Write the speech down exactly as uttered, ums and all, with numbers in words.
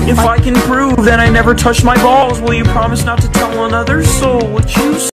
If I can prove that I never touched my balls, will you promise not to tell another soul what you